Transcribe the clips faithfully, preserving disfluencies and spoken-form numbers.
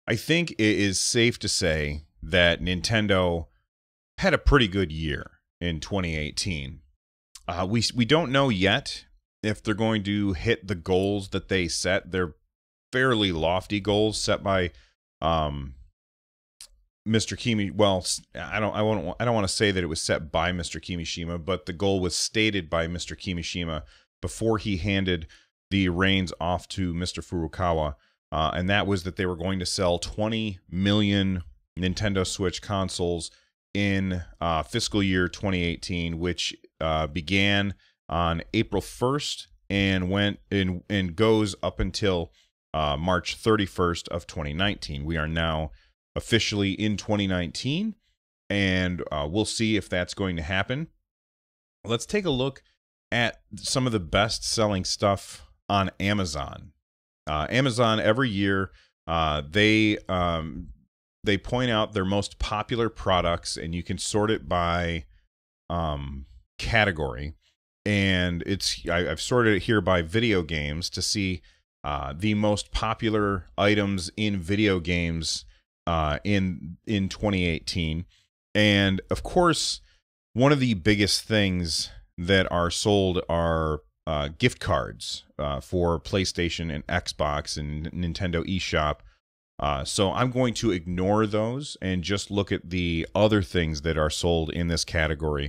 I think it is safe to say that Nintendo had a pretty good year in twenty eighteen. Uh, we we don't know yet if they're going to hit the goals that they set. They're fairly lofty goals set by um, Mister Kimi. Well, I don't I won't I don't want to say that it was set by Mister Kimishima, but the goal was stated by Mister Kimishima before he handed the reins off to Mister Furukawa, uh, and that was that they were going to sell twenty million Nintendo Switch consoles in uh, fiscal year twenty eighteen, which uh, began on April first and went in and goes up until uh, March thirty-first of twenty nineteen. We are now officially in twenty nineteen, and uh, we'll see if that's going to happen. Let's take a look at some of the best-selling stuff on Amazon. Uh, Amazon every year uh, they um, they point out their most popular products, and you can sort it by um, category. And it's I, I've sorted it here by video games to see uh, the most popular items in video games uh, in in twenty eighteen. And of course, one of the biggest things that are sold are uh, gift cards uh, for PlayStation and Xbox and Nintendo eShop. Uh, so I'm going to ignore those and just look at the other things that are sold in this category.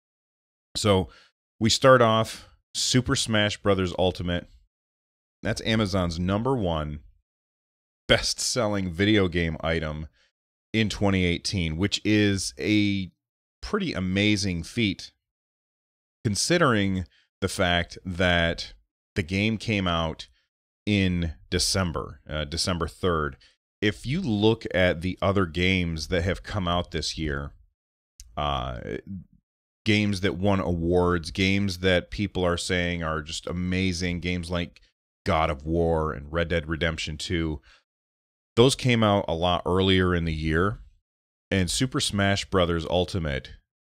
So we start off Super Smash Bros. Ultimate. That's Amazon's number one best-selling video game item in twenty eighteen, which is a pretty amazing feat considering the fact that the game came out in December, uh, December third. If you look at the other games that have come out this year, uh, games that won awards, games that people are saying are just amazing, games like God of War and Red Dead Redemption two, those came out a lot earlier in the year, and Super Smash Bros. Ultimate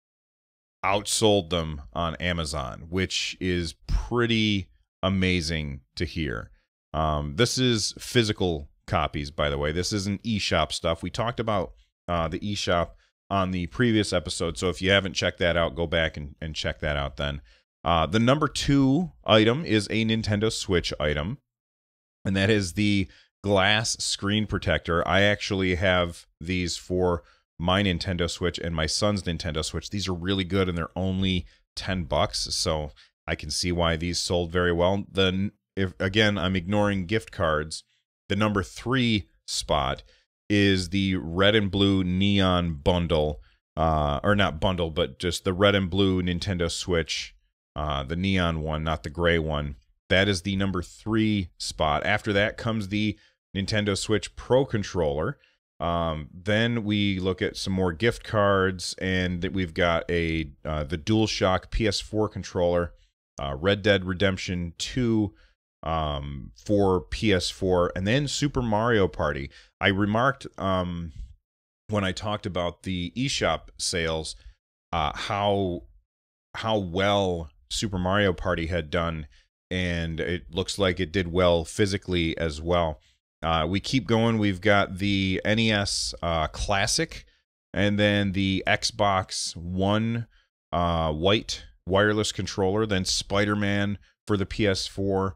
outsold them on Amazon, which is pretty amazing to hear. Um, this is physical copies, by the way. This isn't eShop stuff. We talked about uh, the eShop on the previous episode, so if you haven't checked that out, go back and, and check that out then. Uh, the number two item is a Nintendo Switch item, and that is the glass screen protector. I actually have these for my Nintendo Switch and my son's Nintendo Switch. These are really good, and they're only ten bucks, so I can see why these sold very well. Then, if again, I'm ignoring gift cards. The number three spot is the red and blue neon bundle, uh, or not bundle, but just the red and blue Nintendo Switch, uh, the neon one, not the gray one. That is the number three spot. After that comes the Nintendo Switch Pro Controller. Um, then we look at some more gift cards, and that we've got a uh, the DualShock P S four controller, uh, Red Dead Redemption two um, for P S four, and then Super Mario Party. I remarked um, when I talked about the eShop sales uh, how how well Super Mario Party had done, and it looks like it did well physically as well. Uh, we keep going. We've got the N E S uh, Classic, and then the Xbox One uh, white wireless controller, then Spider-Man for the P S four,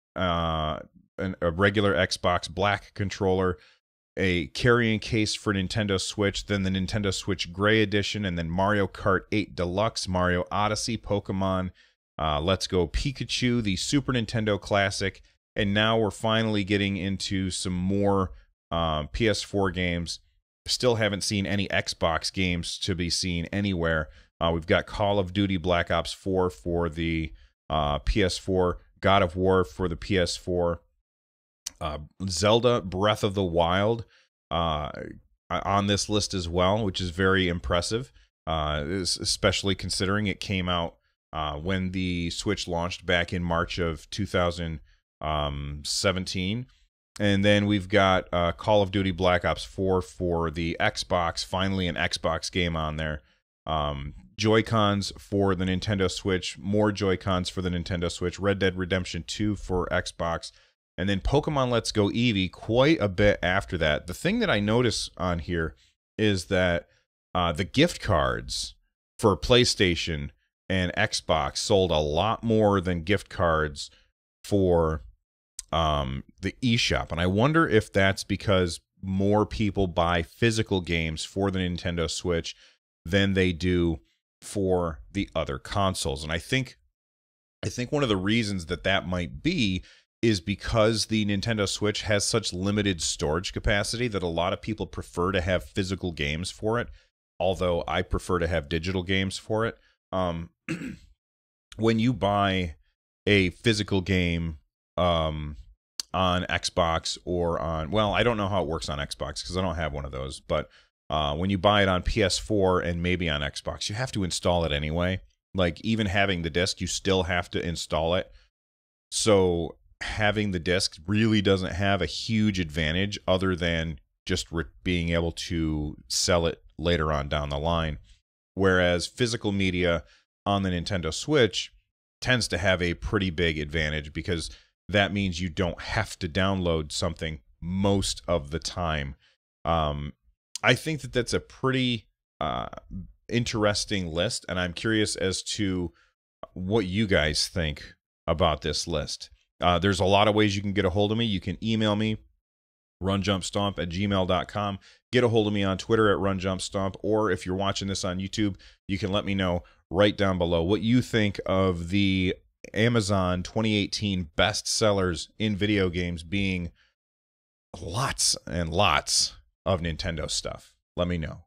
uh, an, a regular Xbox black controller, a carrying case for Nintendo Switch, then the Nintendo Switch Gray Edition, and then Mario Kart eight Deluxe, Mario Odyssey, Pokemon uh, Let's Go Pikachu, the Super Nintendo Classic, and now we're finally getting into some more um, P S four games. Still haven't seen any Xbox games to be seen anywhere. Uh, we've got Call of Duty Black Ops four for the uh, P S four, God of War for the P S four, uh, Zelda Breath of the Wild uh, on this list as well, which is very impressive, uh, especially considering it came out uh, when the Switch launched back in March of two thousand seventeen. And then we've got uh, Call of Duty Black Ops four for the Xbox, finally an Xbox game on there. Um, Joy-Cons for the Nintendo Switch, more Joy-Cons for the Nintendo Switch, Red Dead Redemption two for Xbox, and then Pokemon Let's Go Eevee quite a bit after that. The thing that I notice on here is that uh, the gift cards for PlayStation and Xbox sold a lot more than gift cards for um, the eShop. And I wonder if that's because more people buy physical games for the Nintendo Switch than they do for the other consoles. And I think I think one of the reasons that that might be is because the Nintendo Switch has such limited storage capacity that a lot of people prefer to have physical games for it, although I prefer to have digital games for it. Um, when you buy a physical game um, on Xbox or on, well, I don't know how it works on Xbox because I don't have one of those, but uh, when you buy it on P S four and maybe on Xbox, you have to install it anyway. Like, even having the disc, you still have to install it. So having the disc really doesn't have a huge advantage other than just re- being able to sell it later on down the line. Whereas physical media on the Nintendo Switch tends to have a pretty big advantage because that means you don't have to download something most of the time. Um, I think that that's a pretty uh, interesting list, and I'm curious as to what you guys think about this list. Uh, there's a lot of ways you can get a hold of me. You can email me, runjumpstomp at gmail dot com. Get a hold of me on Twitter at runjumpstomp, or if you're watching this on YouTube, you can let me know right down below what you think of the Amazon twenty eighteen best sellers in video games being lots and lots of Nintendo stuff. Let me know.